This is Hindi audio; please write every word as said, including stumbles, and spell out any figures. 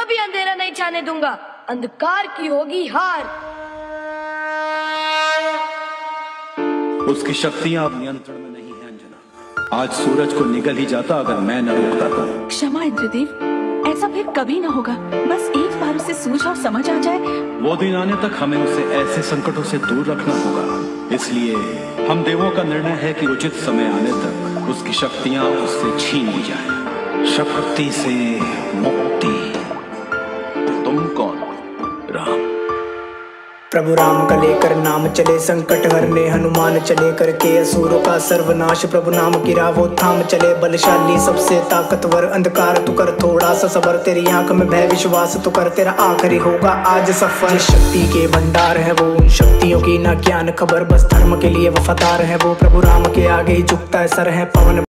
कभी अंधेरा नहीं छाने दूंगा, अंधकार की होगी हार। उसकी शक्तियां अब नियंत्रण में नहीं है अंजना। आज सूरज को निकल ही जाता अगर मैं न रोकता तो। क्षमा इंद्रदेव, ऐसा फिर कभी ना होगा। बस एक बार उसे सूझ और समझ आ जाए। वो दिन आने तक हमें उसे ऐसे संकटों से दूर रखना होगा। इसलिए हम देवों का निर्णय है कि उचित समय आने तक उसकी शक्तियां उससे छीन ली जाएं। शक्ति से मुक्ति। तुम कौन? राम। प्रभु राम का लेकर नाम चले, संकट हरने हनुमान चले, करके असुरों का सर्वनाश। प्रभु नाम की राह वो थाम चले, बलशाली सबसे ताकतवर। अंधकार तू कर थोड़ा सा सबर, तेरी आंख में भय विश्वास तो कर, तेरा आखिरी होगा आज सफर। जिस शक्ति के भंडार है वो, उन शक्तियों की ना ज्ञान खबर, बस धर्म के लिए वफादार है वो। प्रभु राम के आगे ही झुकता है सर है, पवन